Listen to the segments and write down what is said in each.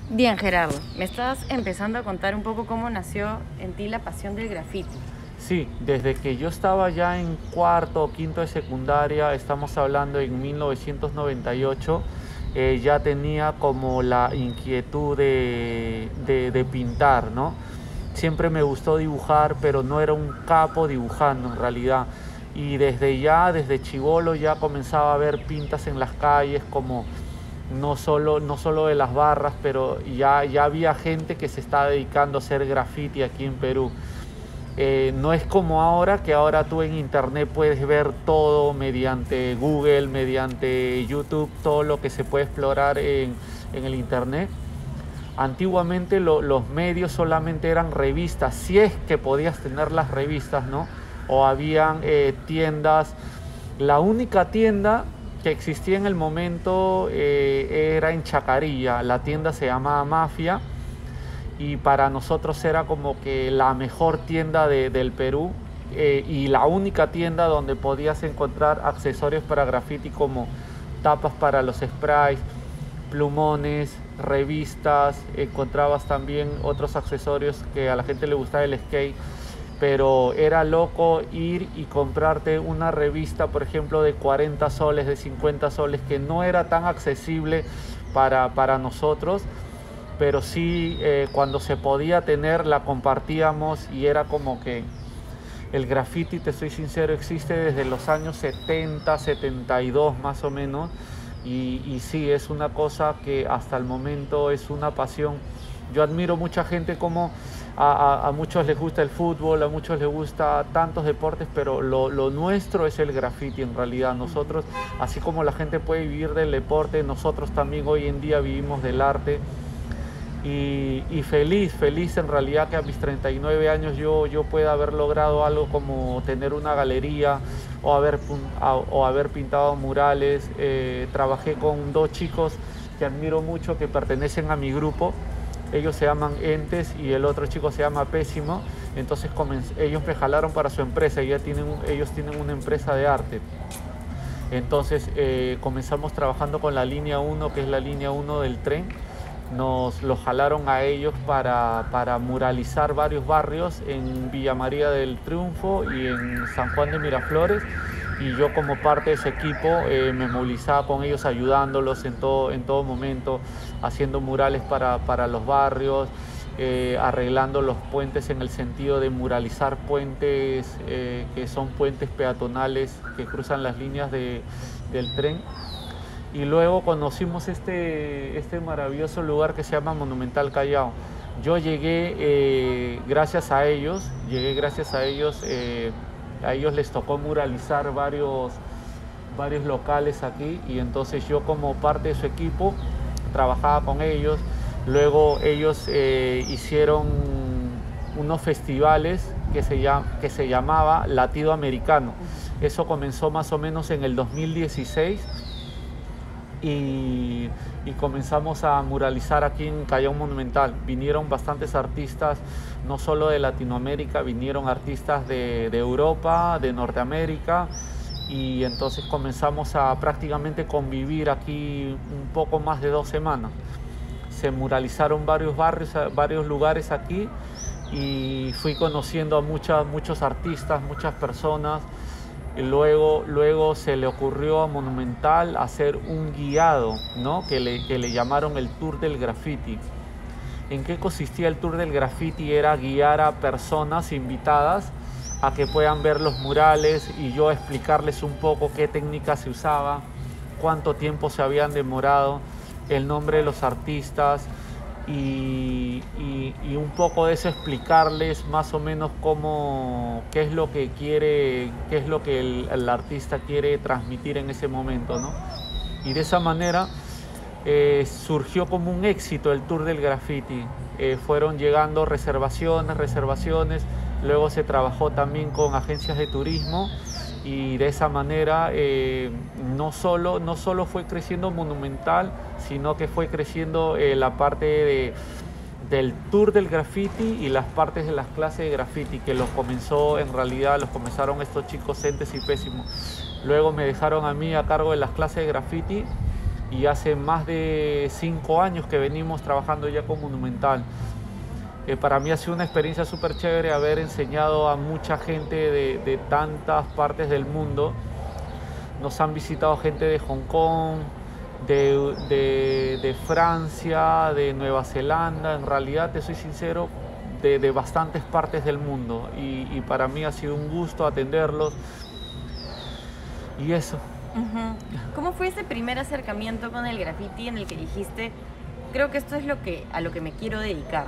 Bien, Gerardo, me estás empezando a contar un poco cómo nació en ti la pasión del grafiti. Sí, desde que yo estaba ya en cuarto o quinto de secundaria, estamos hablando en 1998, ya tenía como la inquietud de pintar, ¿no? Siempre me gustó dibujar, pero no era un capo dibujando en realidad. Y desde chibolo ya comenzaba a ver pintas en las calles como no solo de las barras, pero ya había gente que se estaba dedicando a hacer graffiti aquí en Perú. No es como ahora, que ahora tú en internet puedes ver todo mediante Google, mediante YouTube, todo lo que se puede explorar en el internet. Antiguamente los medios solamente eran revistas, si es que podías tener las revistas, ¿no? O habían tiendas. La única tienda que existía en el momento era en Chacarilla, la tienda se llamaba Mafia, y para nosotros era como que la mejor tienda del Perú, y la única tienda donde podías encontrar accesorios para graffiti como tapas para los sprays, plumones, revistas. Encontrabas también otros accesorios que a la gente le gustaba el skate, pero era loco ir y comprarte una revista, por ejemplo, de 40 soles, de 50 soles, que no era tan accesible para nosotros, pero sí, cuando se podía tener la compartíamos, y era como que el graffiti, te soy sincero, existe desde los años 70, 72 más o menos, y sí, es una cosa que hasta el momento es una pasión. Yo admiro mucha gente como a muchos les gusta el fútbol, a muchos les gusta tantos deportes, pero lo nuestro es el graffiti en realidad. Nosotros, así como la gente puede vivir del deporte, nosotros también hoy en día vivimos del arte. Y feliz en realidad que a mis 39 años yo pueda haber logrado algo como tener una galería o haber pintado murales. Trabajé con dos chicos que admiro mucho, que pertenecen a mi grupo. Ellos se llaman Entes y el otro chico se llama Pésimo. Entonces ellos me jalaron para su empresa, ellos tienen una empresa de arte. Entonces comenzamos trabajando con la línea uno, que es la línea uno del tren. Nos lo jalaron a ellos para muralizar varios barrios en Villa María del Triunfo y en San Juan de Miraflores. Y yo, como parte de ese equipo, me movilizaba con ellos, ayudándolos en todo momento, haciendo murales para los barrios, arreglando los puentes en el sentido de muralizar puentes, que son puentes peatonales que cruzan las líneas del tren. Y luego conocimos este maravilloso lugar que se llama Monumental Callao. Yo llegué gracias a ellos. A ellos les tocó muralizar varios locales aquí, y entonces yo, como parte de su equipo, trabajaba con ellos. Luego ellos hicieron unos festivales que se llamaba Latido Americano. Eso comenzó más o menos en el 2016, y, y comenzamos a muralizar aquí en Callao Monumental. Vinieron bastantes artistas, no solo de Latinoamérica, vinieron artistas de Europa, de Norteamérica, y entonces comenzamos a prácticamente convivir aquí un poco más de 2 semanas. Se muralizaron varios barrios, varios lugares aquí, y fui conociendo a muchos artistas, muchas personas. Y luego se le ocurrió a Monumental hacer un guiado, ¿no? Que le llamaron el Tour del Graffiti. ¿En qué consistía el Tour del Graffiti? Era guiar a personas invitadas a que puedan ver los murales, y yo explicarles un poco qué técnica se usaba, cuánto tiempo se habían demorado, el nombre de los artistas, y un poco de eso, explicarles más o menos qué es lo que quiere, qué es lo que el artista quiere transmitir en ese momento, ¿no? Y de esa manera surgió como un éxito el Tour del Graffiti. Fueron llegando reservaciones. Luego se trabajó también con agencias de turismo, y de esa manera no solo fue creciendo Monumental, sino que fue creciendo la parte del Tour del Graffiti, y las partes de las clases de graffiti, que los comenzaron estos chicos Entes y Pésimo. Luego me dejaron a mí a cargo de las clases de graffiti, y hace más de 5 años que venimos trabajando ya con Monumental. Para mí ha sido una experiencia súper chévere haber enseñado a mucha gente de tantas partes del mundo. Nos han visitado gente de Hong Kong, de Francia, de Nueva Zelanda, en realidad, te soy sincero, de bastantes partes del mundo, y para mí ha sido un gusto atenderlos y eso. ¿Cómo fue ese primer acercamiento con el graffiti en el que dijiste, creo que esto es a lo que me quiero dedicar?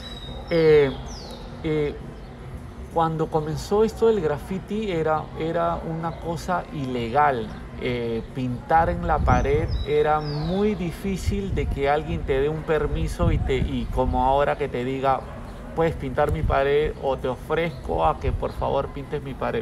Cuando comenzó esto del graffiti era una cosa ilegal. Pintar en la pared era muy difícil de que alguien te dé un permiso y como ahora que te diga, puedes pintar mi pared o te ofrezco a que por favor pintes mi pared.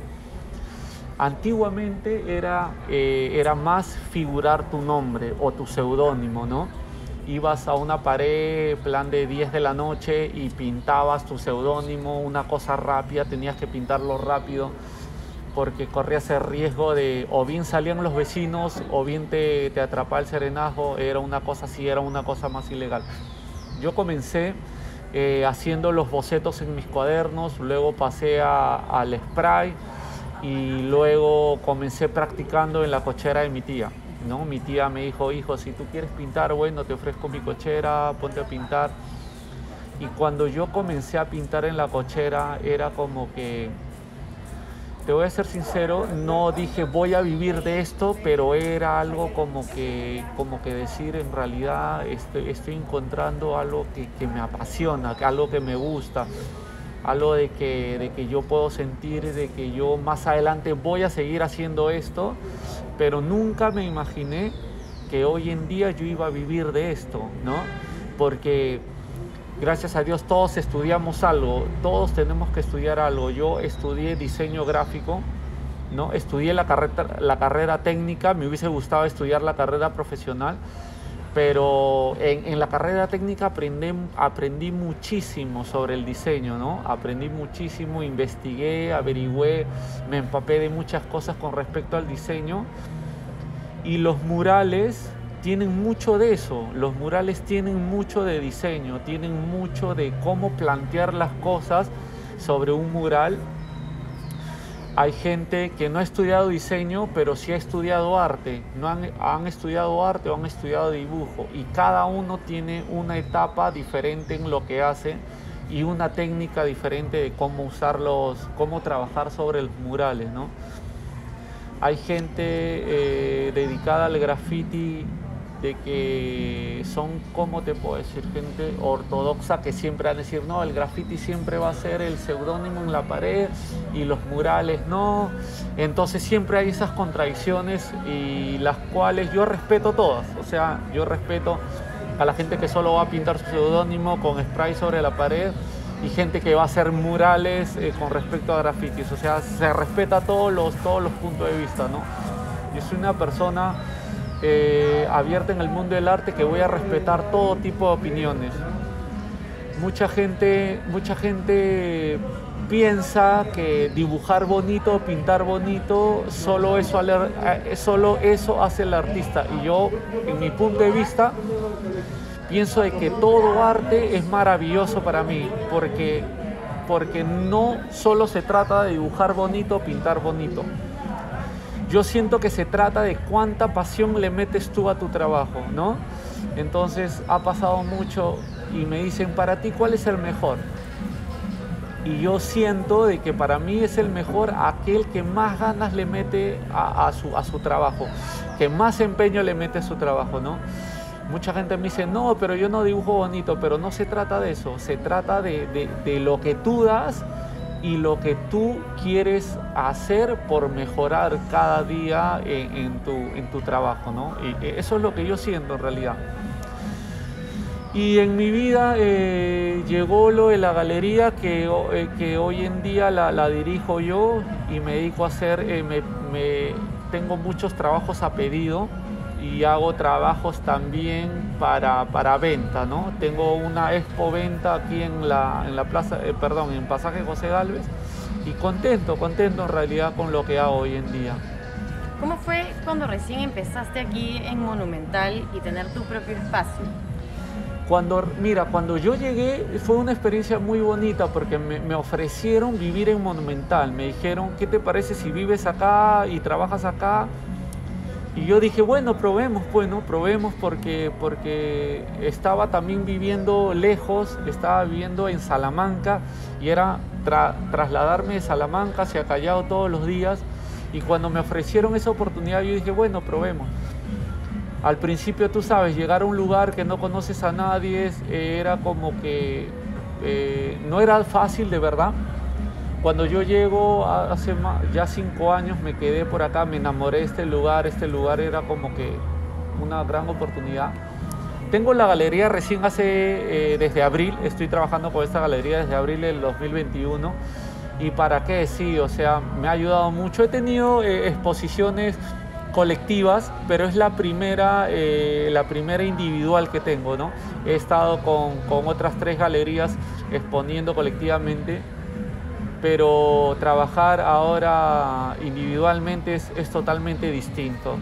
Antiguamente era más figurar tu nombre o tu seudónimo, ¿no? Ibas a una pared, plan de 10 de la noche, y pintabas tu seudónimo, una cosa rápida, tenías que pintarlo rápido porque corrías el riesgo de o bien salían los vecinos o bien te atrapaba el serenazgo. Era una cosa así, era una cosa más ilegal. Yo comencé haciendo los bocetos en mis cuadernos, luego pasé al spray y luego comencé practicando en la cochera de mi tía, ¿no? Mi tía me dijo, hijo, si tú quieres pintar, bueno, te ofrezco mi cochera, ponte a pintar. Y cuando yo comencé a pintar en la cochera era como que, te voy a ser sincero, no dije voy a vivir de esto, pero era algo como que decir, en realidad estoy encontrando algo que me apasiona, algo que me gusta, algo de que yo puedo sentir de que yo más adelante voy a seguir haciendo esto, pero nunca me imaginé que hoy en día yo iba a vivir de esto, ¿no? Porque gracias a Dios todos estudiamos algo, todos tenemos que estudiar algo. Yo estudié diseño gráfico, ¿no? Estudié la carrera técnica, me hubiese gustado estudiar la carrera profesional, pero en la carrera técnica aprendí muchísimo sobre el diseño, ¿no? Aprendí muchísimo, investigué, averigüé, me empapé de muchas cosas con respecto al diseño, y los murales tienen mucho de eso. Los murales tienen mucho de diseño, tienen mucho de cómo plantear las cosas sobre un mural. Hay gente que no ha estudiado diseño, pero sí ha estudiado arte. No han estudiado arte o han estudiado dibujo, y cada uno tiene una etapa diferente en lo que hace y una técnica diferente de cómo usarlos, cómo trabajar sobre los murales, ¿no? Hay gente dedicada al graffiti de que son, ¿cómo te puedo decir? Gente ortodoxa que siempre van a decir, no, el graffiti siempre va a ser el seudónimo en la pared y los murales no. Entonces siempre hay esas contradicciones, y las cuales yo respeto todas. O sea, yo respeto a la gente que solo va a pintar su seudónimo con spray sobre la pared, y gente que va a hacer murales con respecto a grafitis. O sea, se respeta todos los puntos de vista, ¿no? Yo soy una persona abierta en el mundo del arte, que voy a respetar todo tipo de opiniones. Mucha gente piensa que dibujar bonito, pintar bonito, solo eso hace el artista, y yo, en mi punto de vista, pienso de que todo arte es maravilloso para mí, porque no solo se trata de dibujar bonito, pintar bonito. Yo siento que se trata de cuánta pasión le metes tú a tu trabajo, ¿no? Entonces ha pasado mucho y me dicen, para ti, ¿cuál es el mejor? Y yo siento de que para mí es el mejor aquel que más ganas le mete a su trabajo, que más empeño le mete a su trabajo, ¿no? Mucha gente me dice, no, pero yo no dibujo bonito, pero no se trata de eso, se trata de lo que tú das y lo que tú quieres hacer por mejorar cada día en tu trabajo, ¿no? Y eso es lo que yo siento en realidad. Y en mi vida llegó lo de la galería, que hoy en día la dirijo yo, y me dedico a hacer, tengo muchos trabajos a pedido, y hago trabajos también para venta, ¿no? Tengo una expo venta aquí en Pasaje José Gálvez, y contento en realidad con lo que hago hoy en día. ¿Cómo fue cuando recién empezaste aquí en Monumental y tener tu propio espacio? Mira, cuando yo llegué fue una experiencia muy bonita porque me ofrecieron vivir en Monumental. Me dijeron, ¿qué te parece si vives acá y trabajas acá? Y yo dije, bueno, probemos porque estaba también viviendo lejos, estaba viviendo en Salamanca y era trasladarme de Salamanca hacia Callao todos los días. Y cuando me ofrecieron esa oportunidad yo dije, bueno, probemos. Al principio, tú sabes, llegar a un lugar que no conoces a nadie era como que no era fácil de verdad. Cuando yo llego hace ya 5 años, me quedé por acá, me enamoré de este lugar era como que una gran oportunidad. Tengo la galería recién desde abril, estoy trabajando con esta galería desde abril del 2021. ¿Y para qué? Sí, o sea, me ha ayudado mucho. He tenido exposiciones colectivas, pero es la primera individual que tengo, ¿no? He estado con otras 3 galerías exponiendo colectivamente, pero trabajar ahora individualmente es totalmente distinto,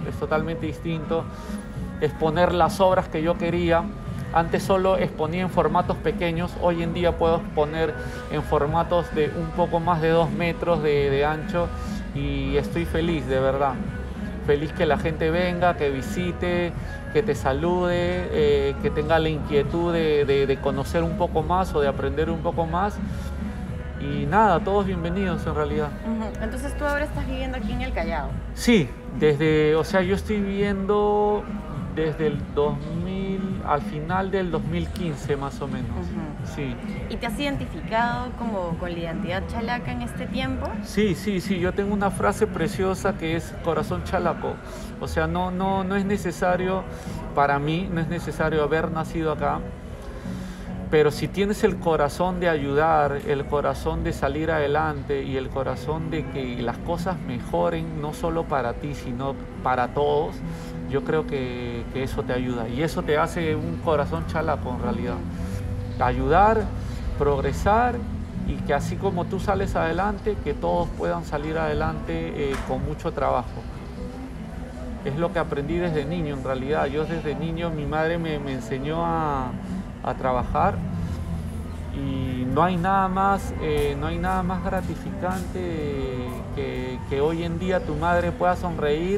exponer las obras que yo quería. Antes solo exponía en formatos pequeños, hoy en día puedo exponer en formatos de un poco más de 2 metros de ancho y estoy feliz, de verdad. Feliz que la gente venga, que visite, que te salude, que tenga la inquietud de conocer un poco más o de aprender un poco más. Y nada, todos bienvenidos en realidad. Entonces tú ahora estás viviendo aquí en el Callao. Sí, yo estoy viviendo desde el 2000, al final del 2015 más o menos. Sí. ¿Y te has identificado como con la identidad chalaca en este tiempo? Sí, yo tengo una frase preciosa que es corazón chalaco. O sea, no es necesario, para mí, no es necesario haber nacido acá. Pero si tienes el corazón de ayudar, el corazón de salir adelante y el corazón de que las cosas mejoren, no solo para ti, sino para todos, yo creo que eso te ayuda. Y eso te hace un corazón chalaco en realidad. Ayudar, progresar y que así como tú sales adelante, que todos puedan salir adelante con mucho trabajo. Es lo que aprendí desde niño en realidad. Yo desde niño, mi madre me enseñó a trabajar y no hay nada más gratificante que hoy en día tu madre pueda sonreír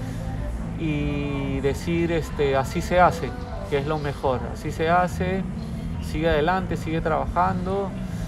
y decir así se hace, que es lo mejor, así se hace, sigue adelante, sigue trabajando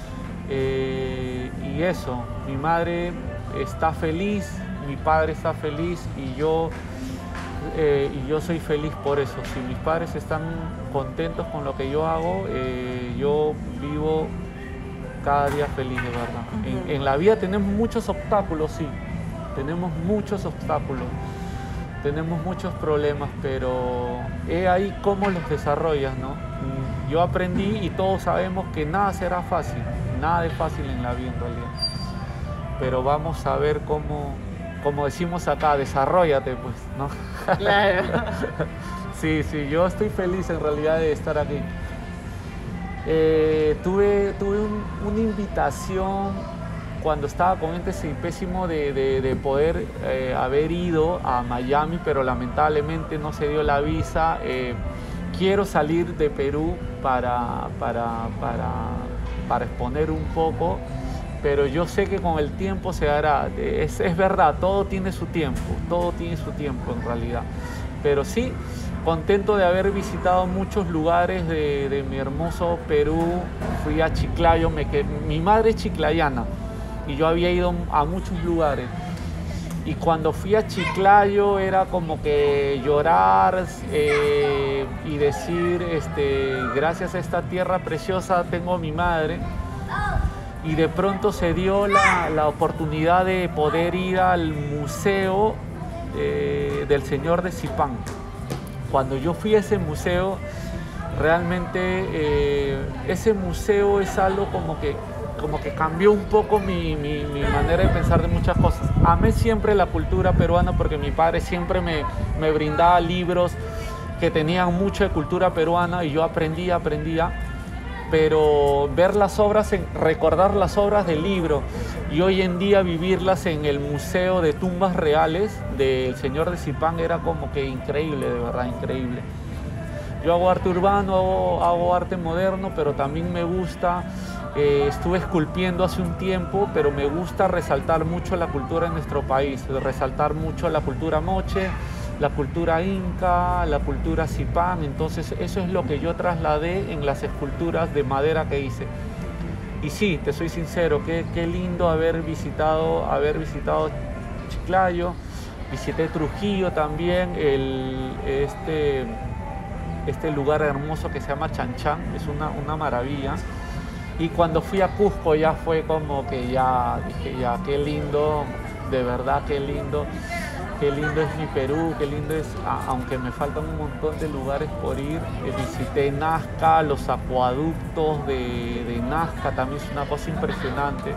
y eso, mi madre está feliz, mi padre está feliz y yo soy feliz por eso. Si mis padres están contentos con lo que yo hago, yo vivo cada día feliz, de verdad. En la vida tenemos muchos obstáculos, sí, tenemos muchos obstáculos, tenemos muchos problemas, pero es ahí cómo los desarrollas, ¿no? Yo aprendí y todos sabemos que nada será fácil, nada es fácil en la vida en realidad, pero vamos a ver como decimos acá, desarróllate, pues, ¿no? Claro. Sí, yo estoy feliz en realidad de estar aquí. Tuve una invitación cuando estaba con este pésimo de poder haber ido a Miami, pero lamentablemente no se dio la visa. Quiero salir de Perú para exponer un poco. Pero yo sé que con el tiempo se hará. Es verdad, todo tiene su tiempo en realidad. Pero sí, contento de haber visitado muchos lugares de mi hermoso Perú. Fui a Chiclayo, mi madre es chiclayana y yo había ido a muchos lugares. Y cuando fui a Chiclayo era como que llorar y decir, gracias a esta tierra preciosa tengo a mi madre. Y de pronto se dio la oportunidad de poder ir al museo del Señor de Zipán. Cuando yo fui a ese museo, realmente ese museo es algo como que cambió un poco mi manera de pensar de muchas cosas. Amé siempre la cultura peruana porque mi padre siempre me brindaba libros que tenían mucha cultura peruana y yo aprendía. pero ver las obras, recordar las obras del libro y hoy en día vivirlas en el Museo de Tumbas Reales del Señor de Zipán era como que increíble, de verdad, increíble. Yo hago arte urbano, hago arte moderno, pero también me gusta, estuve esculpiendo hace un tiempo, pero me gusta resaltar mucho la cultura en nuestro país, resaltar mucho la cultura moche, la cultura inca, la cultura zipán. Entonces eso es lo que yo trasladé en las esculturas de madera que hice. Y sí, te soy sincero, qué lindo haber visitado Chiclayo, visité Trujillo también, este lugar hermoso que se llama Chanchán, es una maravilla. Y cuando fui a Cusco ya fue como que ya dije, ya, qué lindo, de verdad, qué lindo es mi Perú, qué lindo es, aunque me faltan un montón de lugares por ir. Visité Nazca, los acueductos de Nazca, también es una cosa impresionante.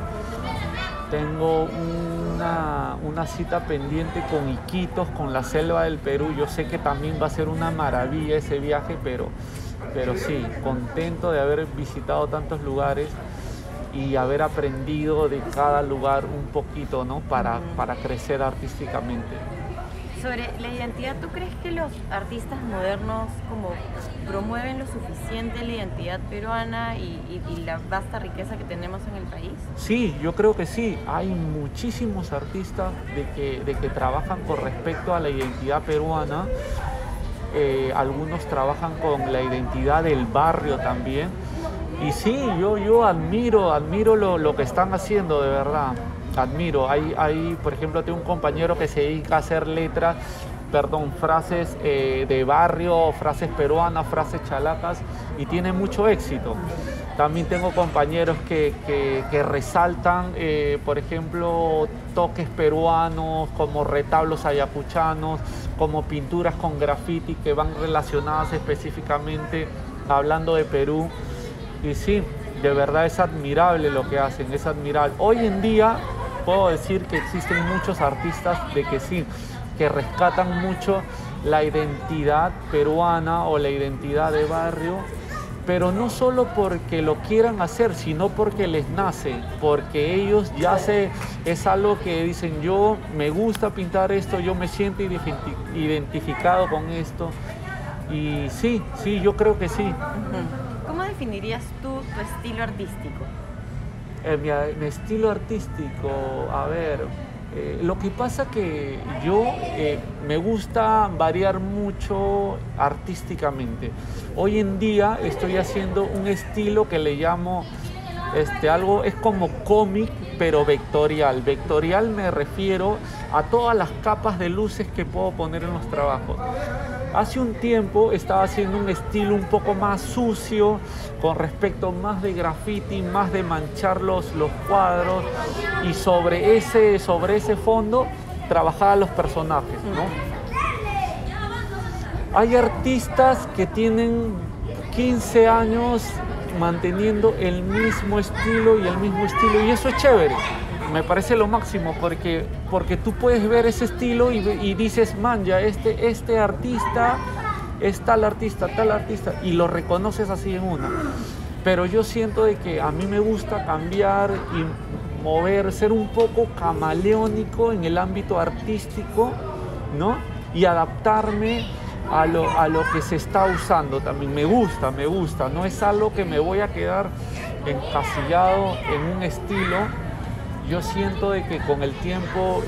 Tengo una cita pendiente con Iquitos, con la selva del Perú. Yo sé que también va a ser una maravilla ese viaje, pero sí, contento de haber visitado tantos lugares y haber aprendido de cada lugar un poquito, ¿no? Para crecer artísticamente. Sobre la identidad, ¿tú crees que los artistas modernos como promueven lo suficiente la identidad peruana y la vasta riqueza que tenemos en el país? Sí, yo creo que sí. Hay muchísimos artistas de que trabajan con respecto a la identidad peruana. Algunos trabajan con la identidad del barrio también. Y sí, yo admiro lo que están haciendo, de verdad. Admiro. Hay, por ejemplo, tengo un compañero que se dedica a hacer frases de barrio, frases peruanas, frases chalacas, y tiene mucho éxito. También tengo compañeros que resaltan, por ejemplo, toques peruanos, como retablos ayacuchanos, como pinturas con graffiti que van relacionadas específicamente hablando de Perú. Y sí, de verdad es admirable lo que hacen, es admirable. Hoy en día puedo decir que existen muchos artistas que rescatan mucho la identidad peruana o la identidad de barrio, pero no solo porque lo quieran hacer, sino porque les nace, porque ellos es algo que dicen, yo me gusta pintar esto, yo me siento identificado con esto. Y sí, yo creo que sí. ¿Cómo definirías tú tu estilo artístico? Mi estilo artístico, a ver, lo que pasa que yo me gusta variar mucho artísticamente. Hoy en día estoy haciendo un estilo que le llamo algo, es como cómic, pero vectorial. Vectorial me refiero a todas las capas de luces que puedo poner en los trabajos. Hace un tiempo estaba haciendo un estilo un poco más sucio, con respecto más de graffiti, más de manchar los cuadros, y sobre ese fondo trabajaba los personajes, ¿no? Hay artistas que tienen 15 años manteniendo el mismo estilo, y eso es chévere. Me parece lo máximo porque tú puedes ver ese estilo y dices, man, ya este artista es tal artista, y lo reconoces así en una. Pero yo siento de que a mí me gusta cambiar y mover, ser un poco camaleónico en el ámbito artístico, ¿no? Y adaptarme a lo que se está usando también. Me gusta, no es algo que me voy a quedar encasillado en un estilo. Yo siento de que con el tiempo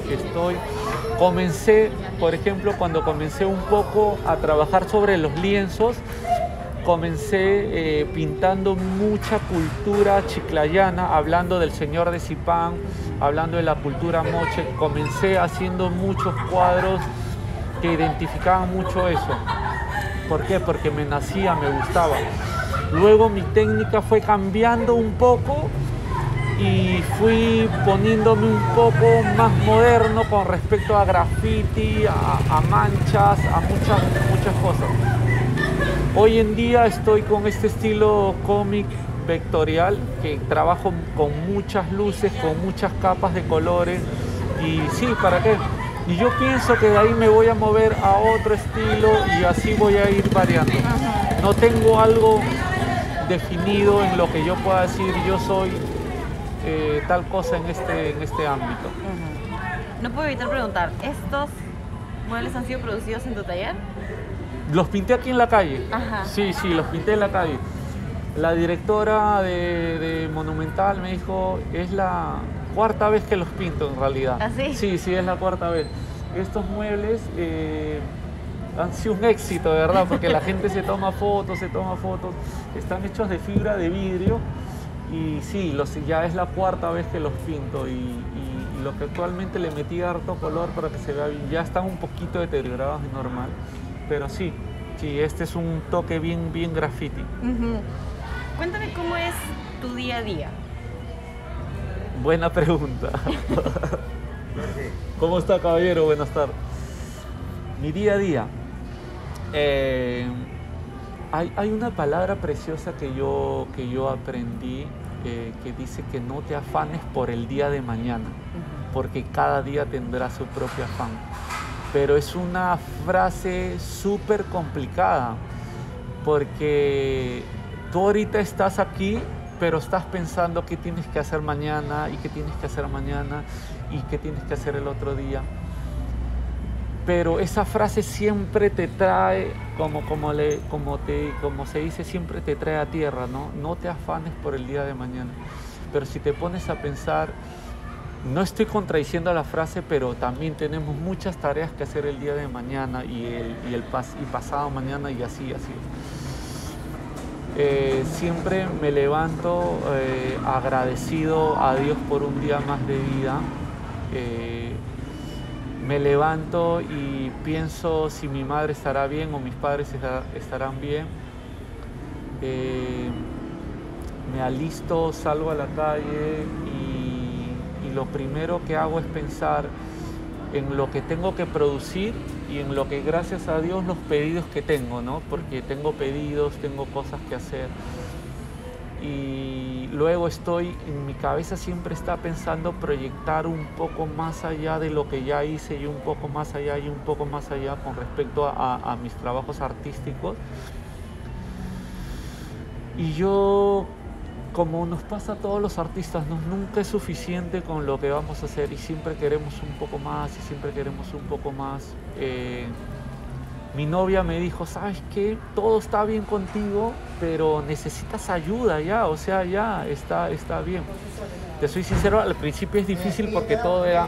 por ejemplo, cuando comencé un poco a trabajar sobre los lienzos, comencé pintando mucha cultura chiclayana, hablando del Señor de Zipán, hablando de la cultura moche. Comencé haciendo muchos cuadros que identificaban mucho eso. ¿Por qué? Porque me nacía, me gustaba. Luego mi técnica fue cambiando un poco y fui poniéndome un poco más moderno con respecto a graffiti, a manchas, a muchas cosas. Hoy en día estoy con este estilo cómic vectorial, que trabajo con muchas luces, con muchas capas de colores, y sí, ¿para qué? Y yo pienso que de ahí me voy a mover a otro estilo y así voy a ir variando. No tengo algo definido en lo que yo pueda decir, yo soy tal cosa en este ámbito. No puedo evitar preguntar, ¿estos muebles han sido producidos en tu taller? Los pinté aquí en la calle. Ajá. Sí, los pinté en la calle. La directora de Monumental me dijo, es la cuarta vez que los pinto en realidad. ¿Ah, sí? Sí, es la cuarta vez. Estos muebles han sido un éxito, de verdad, porque la gente se toma fotos. Están hechos de fibra de vidrio y sí, ya es la cuarta vez que los pinto y lo que actualmente le metí harto color para que se vea bien. Ya están un poquito deteriorados, es normal, pero sí, este es un toque bien graffiti. Cuéntame cómo es tu día a día. Buena pregunta. ¿Cómo está, caballero? Buenas tardes. Mi día a día. Hay una palabra preciosa que yo aprendí que dice que no te afanes por el día de mañana, porque cada día tendrá su propio afán. Pero es una frase súper complicada, porque tú ahorita estás aquí, pero estás pensando qué tienes que hacer mañana y qué tienes que hacer mañana y qué tienes que hacer el otro día. Pero esa frase siempre te trae, como se dice, siempre te trae a tierra, ¿no? No te afanes por el día de mañana. Pero si te pones a pensar, no estoy contradiciendo la frase, pero también tenemos muchas tareas que hacer el día de mañana y pasado mañana y así. Siempre me levanto agradecido a Dios por un día más de vida. Me levanto y pienso si mi madre estará bien o mis padres estarán bien. Me alisto, salgo a la calle y lo primero que hago es pensar en lo que tengo que producir y en lo que, gracias a Dios, los pedidos que tengo, ¿no? Porque tengo pedidos, tengo cosas que hacer. Y luego en mi cabeza siempre está pensando proyectar un poco más allá de lo que ya hice y un poco más allá con respecto a mis trabajos artísticos. Y yo, como nos pasa a todos los artistas, nunca es suficiente con lo que vamos a hacer y siempre queremos un poco más. Mi novia me dijo, ¿sabes qué? Todo está bien contigo, pero necesitas ayuda ya, o sea, ya está bien. Te soy sincero, al principio es difícil porque todo era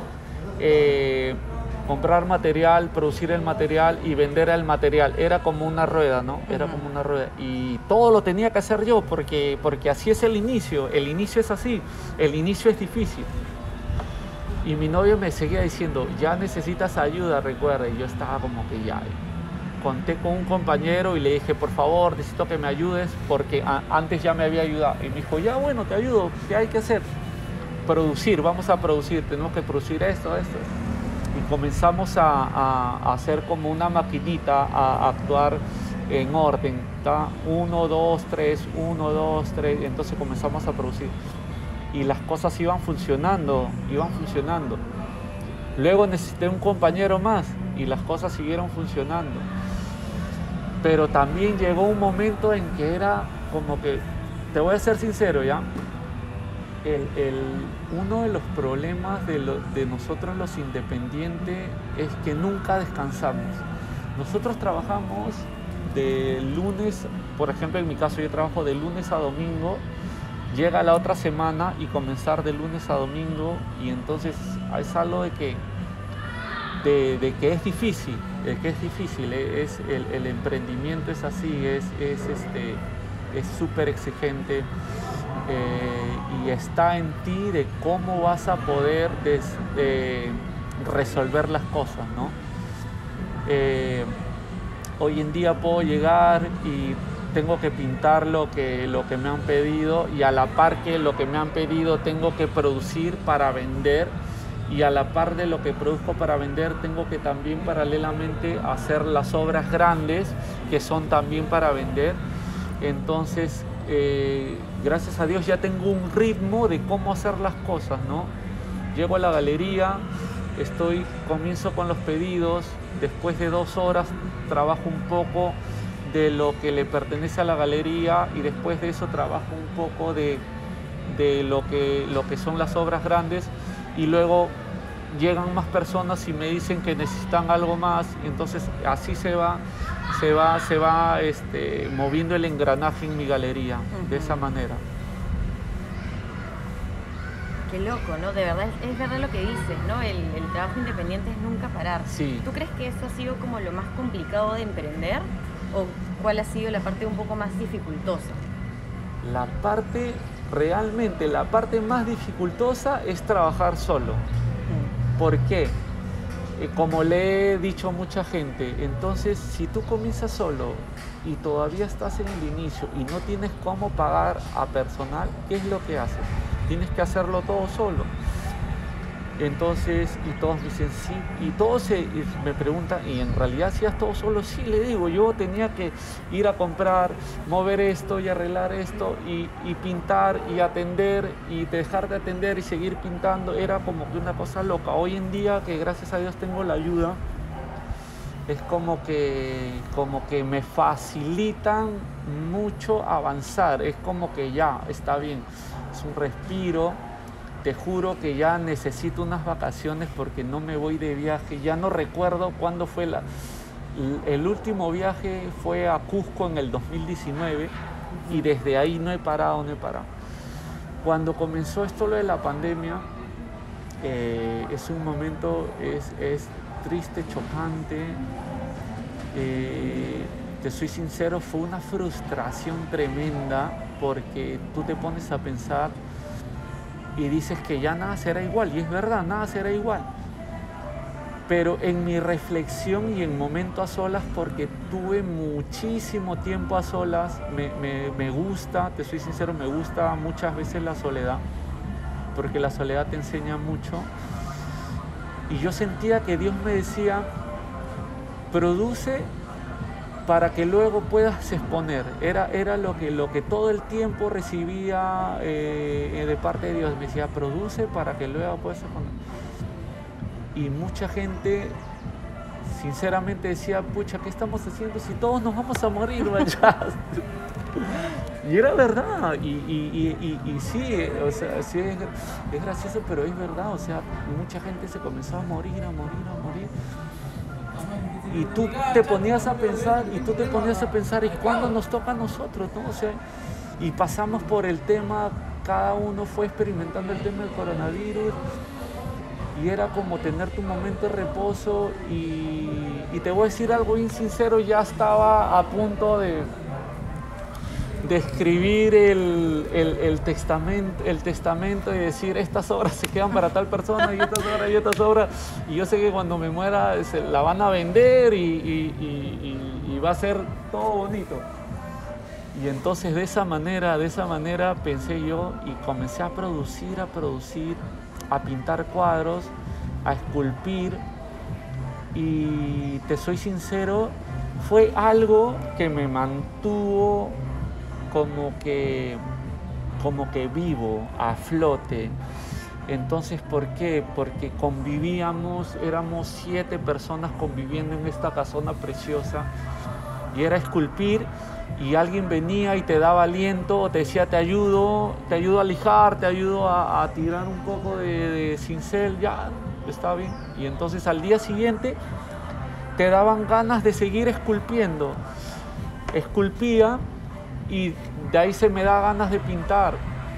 comprar material, producir el material y vender el material. Era como una rueda, ¿no? Era como una rueda. Y todo lo tenía que hacer yo porque así es el inicio. El inicio es así, el inicio es difícil. Y mi novio me seguía diciendo, ya necesitas ayuda, recuerda. Y yo estaba como que ya. Conté con un compañero y le dije, por favor, necesito que me ayudes porque antes ya me había ayudado. Y me dijo, ya bueno, te ayudo, ¿qué hay que hacer? Producir, vamos a producir, tenemos que producir esto. Y comenzamos a hacer como una maquinita, a actuar en orden. 1, 2, 3, 1, 2, 3. Entonces comenzamos a producir. Y las cosas iban funcionando. Luego necesité un compañero más y las cosas siguieron funcionando. Pero también llegó un momento en que era como que, te voy a ser sincero ya, uno de los problemas de nosotros los independientes es que nunca descansamos. Nosotros trabajamos de lunes, por ejemplo en mi caso yo trabajo de lunes a domingo, llega la otra semana y comenzar de lunes a domingo y entonces es algo de que es difícil, el emprendimiento es así, es súper exigente y está en ti de cómo vas a poder resolver las cosas, ¿no? Hoy en día puedo llegar y tengo que pintar lo que me han pedido y a la par que lo que me han pedido tengo que producir para vender y a la par de lo que produzco para vender tengo que también paralelamente hacer las obras grandes que son también para vender. Entonces, gracias a Dios ya tengo un ritmo de cómo hacer las cosas, ¿no? Llego a la galería, comienzo con los pedidos, después de 2 horas trabajo un poco, de lo que le pertenece a la galería, y después de eso trabajo un poco de lo que son las obras grandes, y luego llegan más personas y me dicen que necesitan algo más, y entonces así se va moviendo el engranaje en mi galería, de esa manera. Qué loco, ¿no? De verdad, es verdad lo que dices, ¿no? El trabajo independiente es nunca parar. Sí. ¿Tú crees que eso ha sido como lo más complicado de emprender? ¿O cuál ha sido la parte un poco más dificultosa? Realmente la parte más dificultosa es trabajar solo. ¿Por qué? Como le he dicho a mucha gente, entonces si tú comienzas solo y todavía estás en el inicio y no tienes cómo pagar a personal, ¿qué es lo que haces? Tienes que hacerlo todo solo. Entonces, y todos me dicen sí, y todos me preguntan, ¿y en realidad hacías todo solo? Sí, le digo, yo tenía que ir a comprar, mover esto y arreglar esto, y pintar y atender y dejar de atender y seguir pintando. Era como que una cosa loca. Hoy en día, que gracias a Dios tengo la ayuda, es como que me facilitan mucho avanzar. Es como que ya, está bien, es un respiro. Te juro que ya necesito unas vacaciones porque no me voy de viaje. Ya no recuerdo cuándo fue el último viaje. Fue a Cusco en el 2019 y desde ahí no he parado. Cuando comenzó esto lo de la pandemia, es un momento, es triste, chocante. Te soy sincero, fue una frustración tremenda porque tú te pones a pensar y dices que ya nada será igual, y es verdad, nada será igual. Pero en mi reflexión y en momento a solas, porque tuve muchísimo tiempo a solas, me gusta, te soy sincero, me gusta muchas veces la soledad, porque la soledad te enseña mucho. Y yo sentía que Dios me decía, produce para que luego puedas exponer. Era lo que todo el tiempo recibía de parte de Dios. Me decía, produce para que luego puedas exponer. Y mucha gente sinceramente decía, pucha, ¿qué estamos haciendo si todos nos vamos a morir, vaya? Y era verdad, y sí, o sea, sí es gracioso, pero es verdad, o sea, mucha gente se comenzó a morir. Y tú te ponías a pensar, ¿y cuándo nos toca a nosotros, no? O sea, y pasamos por el tema, cada uno fue experimentando el tema del coronavirus, y era como tener tu momento de reposo, y te voy a decir algo bien sincero, ya estaba a punto de escribir el testamento y decir, estas obras se quedan para tal persona y estas obras, y yo sé que cuando me muera se la van a vender y va a ser todo bonito. Y entonces de esa manera pensé yo, y comencé a producir, a pintar cuadros, a esculpir, y te soy sincero, fue algo que me mantuvo como que vivo, a flote. Entonces, ¿por qué? Porque convivíamos, éramos 7 personas conviviendo en esta casona preciosa, y era esculpir, y alguien venía y te daba aliento, te decía, te ayudo a lijar, te ayudo a tirar un poco de cincel, ya, está bien. Y entonces al día siguiente te daban ganas de seguir esculpiendo. Esculpía, y de ahí se me da ganas de pintar.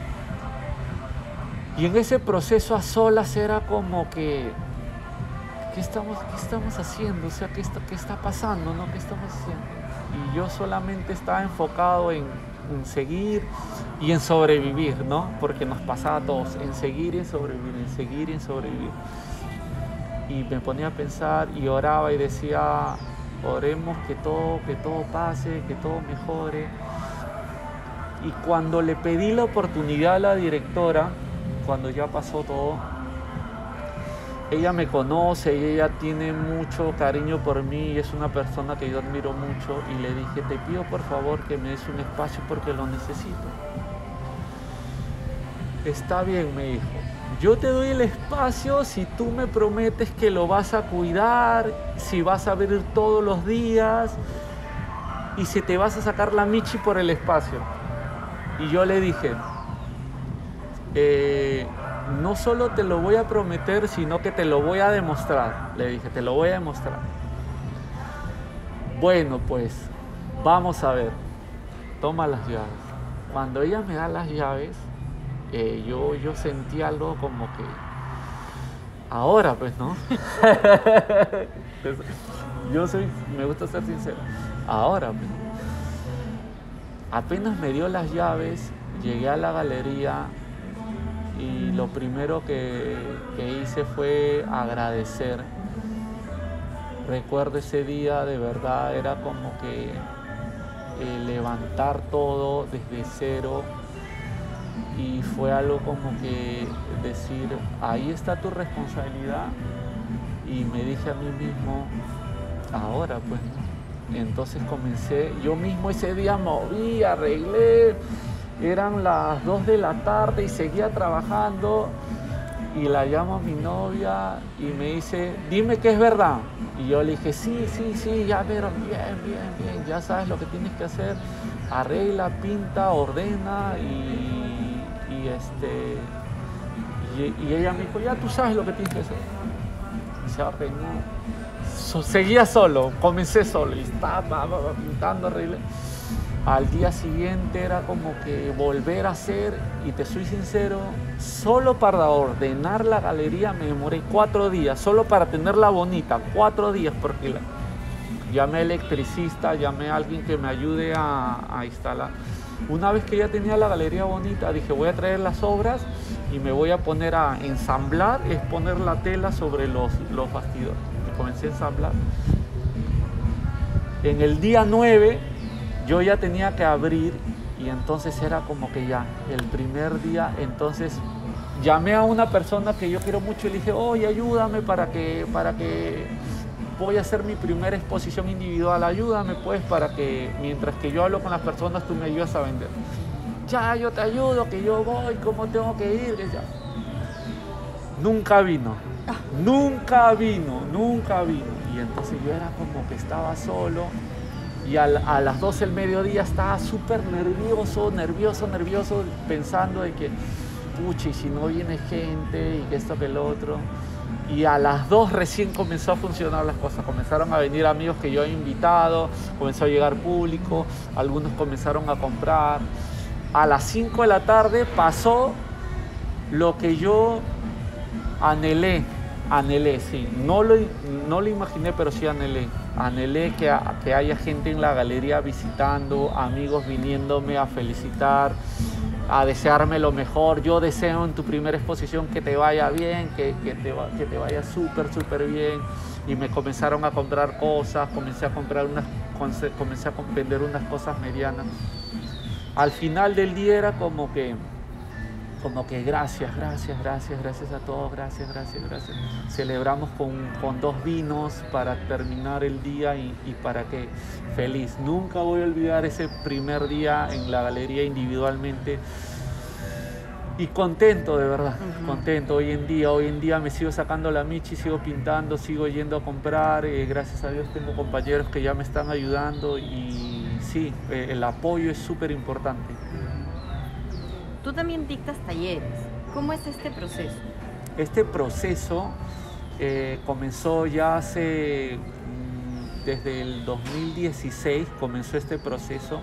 Y en ese proceso a solas era como que, ¿qué estamos haciendo? O sea, ¿qué está pasando, no? ¿Qué estamos haciendo? Y yo solamente estaba enfocado en seguir y en sobrevivir, ¿no? Porque nos pasaba a todos, en seguir y en sobrevivir. Y me ponía a pensar y oraba y decía, oremos que todo pase, que todo mejore. Y cuando le pedí la oportunidad a la directora, cuando ya pasó todo, ella me conoce y ella tiene mucho cariño por mí y es una persona que yo admiro mucho, y le dije, te pido por favor que me des un espacio porque lo necesito. Está bien, me dijo, yo te doy el espacio si tú me prometes que lo vas a cuidar, si vas a venir todos los días. y se te vas a sacar la michi por el espacio. Y yo le dije, no solo te lo voy a prometer, sino que te lo voy a demostrar. Le dije, te lo voy a demostrar. Bueno, pues, vamos a ver. Toma las llaves. Cuando ella me da las llaves, yo sentí algo como que... Ahora, pues, ¿no? Me gusta ser sincero. Ahora, pues. Apenas me dio las llaves, llegué a la galería y lo primero que hice fue agradecer. Recuerdo ese día, de verdad, era como que levantar todo desde cero y fue algo como que decir, ahí está tu responsabilidad, y me dije a mí mismo, ahora pues, ¿no? Entonces comencé, yo mismo ese día moví, arreglé, eran las 2 de la tarde y seguía trabajando. Y la llamo a mi novia y me dice, dime que es verdad. Y yo le dije, sí, ya vieron, bien, ya sabes lo que tienes que hacer. Arregla, pinta, ordena y ella me dijo, ya tú sabes lo que tienes que hacer. Y se ordenó. Seguía solo, comencé solo y estaba pintando, arreglé. Al día siguiente era como que volver a hacer, y te soy sincero, solo para ordenar la galería me demoré 4 días, solo para tenerla bonita, 4 días, porque llamé a electricista, llamé a alguien que me ayude a instalar. Una vez que ya tenía la galería bonita, dije voy a traer las obras y me voy a poner a ensamblar, es poner la tela sobre los bastidores. Y comencé a ensamblar. En el día 9, yo ya tenía que abrir, y entonces era como que ya, el primer día, entonces llamé a una persona que yo quiero mucho y le dije, oye, ayúdame para que voy a hacer mi primera exposición individual, ayúdame pues para que mientras que yo hablo con las personas tú me ayudas a vender. Ya, yo te ayudo, que yo voy, cómo tengo que ir, que ya. Nunca vino. Y entonces yo era como que estaba solo. Y a las 12 del mediodía estaba súper nervioso, pensando de que, pucha, y si no viene gente, y que esto, que el otro. Y a las 2 recién comenzó a funcionar las cosas. Comenzaron a venir amigos que yo he invitado, comenzó a llegar público, algunos comenzaron a comprar. A las 5 de la tarde pasó lo que yo anhelé, sí. No lo imaginé, pero sí anhelé. Anhelé que haya gente en la galería visitando, amigos viniéndome a felicitar, a desearme lo mejor. Yo deseo en tu primera exposición que te vaya bien, que te vaya súper bien. Y me comenzaron a comprar cosas, comencé a vender unas cosas medianas. Al final del día era como que gracias a todos, gracias. Celebramos con 2 vinos para terminar el día y para que feliz. Nunca voy a olvidar ese primer día en la galería individualmente. Y contento, de verdad, contento. Hoy en día me sigo sacando la michi, sigo pintando, sigo yendo a comprar. Gracias a Dios tengo compañeros que ya me están ayudando y sí, el apoyo es súper importante. Tú también dictas talleres. ¿Cómo es este proceso? Este proceso comenzó ya desde el 2016 comenzó este proceso,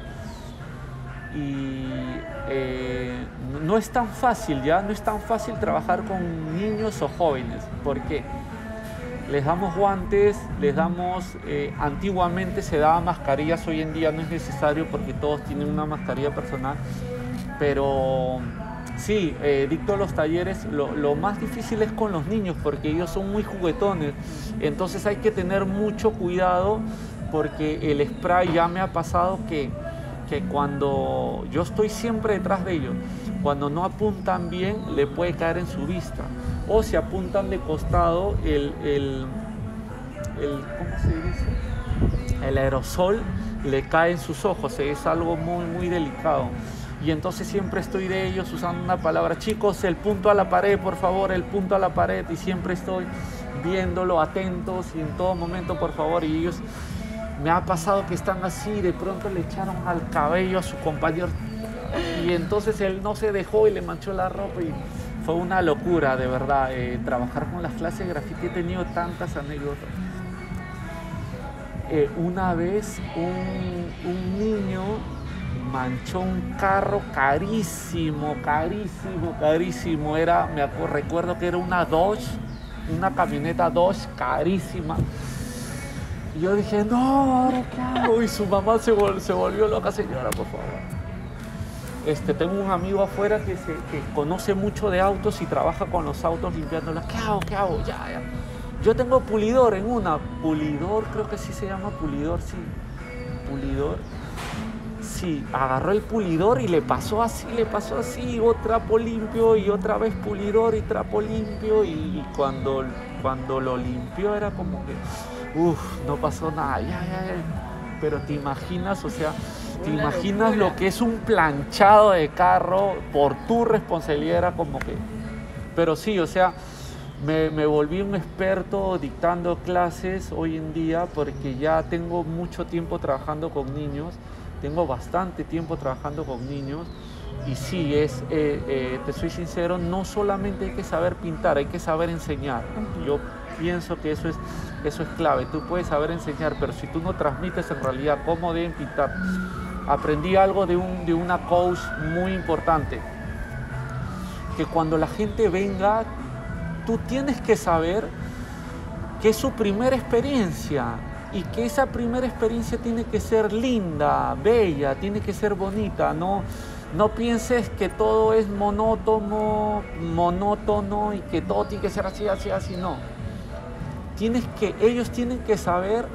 y no es tan fácil trabajar con niños o jóvenes, porque les damos guantes, antiguamente se daban mascarillas, hoy en día no es necesario porque todos tienen una mascarilla personal. Pero sí, dicto los talleres. Lo más difícil es con los niños porque ellos son muy juguetones. Entonces hay que tener mucho cuidado porque el spray, ya me ha pasado que cuando yo estoy siempre detrás de ellos, cuando no apuntan bien le puede caer en su vista. O si apuntan de costado, ¿cómo se dice? El aerosol le cae en sus ojos. Es algo muy delicado. Y entonces siempre estoy de ellos usando una palabra, chicos, el punto a la pared, por favor, el punto a la pared, y siempre estoy viéndolo, atentos, y en todo momento, por favor, y ellos Me ha pasado que están así, de pronto le echaron al cabello a su compañero y entonces él no se dejó y le manchó la ropa y fue una locura, de verdad. Trabajar con las clases de grafiti, he tenido tantas anécdotas. Una vez un niño manchó un carro carísimo, carísimo, carísimo. Recuerdo que era una Dodge, una camioneta Dodge carísima. Y yo dije, no, ¿ahora qué hago? Y su mamá se volvió loca, señora, por favor. Tengo un amigo afuera que conoce mucho de autos y trabaja con los autos limpiándolos. ¿Qué hago? ¿Qué hago? Ya. Yo tengo pulidor en una. Pulidor, creo que sí se llama pulidor, sí. Pulidor. Sí, agarró el pulidor y le pasó así, trapo limpio y otra vez pulidor y trapo limpio. Y cuando lo limpió era como que, no pasó nada, ya. Pero te imaginas, o sea, te imaginas lo que es un planchado de carro por tu responsabilidad, era como que... Pero sí, o sea, me volví un experto dictando clases hoy en día porque ya tengo mucho tiempo trabajando con niños, tengo bastante tiempo trabajando con niños y sí, te soy sincero, no solamente hay que saber pintar, hay que saber enseñar. Yo pienso que eso es clave. Tú puedes saber enseñar, pero si tú no transmites en realidad cómo deben pintar. Aprendí algo de una coach muy importante, que cuando la gente venga, tú tienes que saber que es su primera experiencia y que esa primera experiencia tiene que ser linda, bella, tiene que ser bonita. No pienses que todo es monótono y que todo tiene que ser así, no. Ellos tienen que saber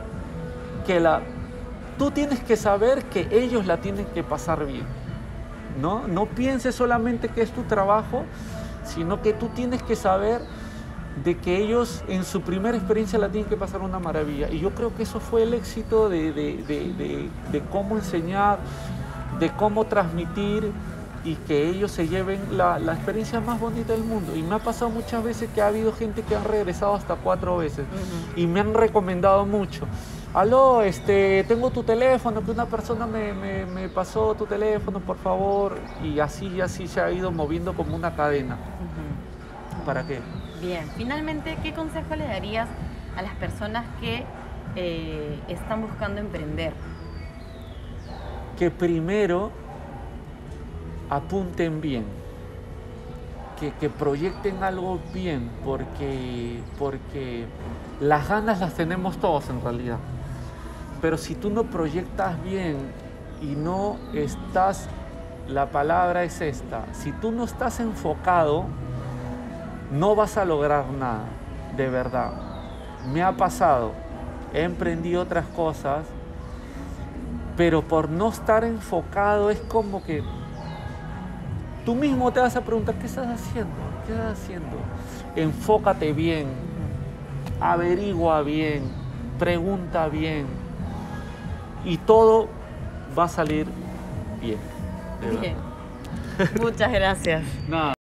tú tienes que saber que ellos la tienen que pasar bien. No pienses solamente que es tu trabajo, sino que tú tienes que saber de que ellos en su primera experiencia la tienen que pasar una maravilla. Y yo creo que eso fue el éxito de cómo enseñar, de cómo transmitir y que ellos se lleven la experiencia más bonita del mundo. Y me ha pasado muchas veces que ha habido gente que ha regresado hasta 4 veces y me han recomendado mucho. Aló, tengo tu teléfono, que una persona me pasó tu teléfono, por favor. Y así se ha ido moviendo como una cadena. ¿Para qué? Bien, finalmente, ¿qué consejo le darías a las personas que están buscando emprender? Que primero apunten bien, que proyecten algo bien, porque las ganas las tenemos todos en realidad. Pero si tú no proyectas bien y no estás, la palabra es esta, si tú no estás enfocado, no vas a lograr nada, de verdad. Me ha pasado, he emprendido otras cosas, pero por no estar enfocado es como que tú mismo te vas a preguntar, ¿qué estás haciendo? ¿Qué estás haciendo? Enfócate bien, averigua bien, pregunta bien y todo va a salir bien. Bien. Muchas gracias. Nada.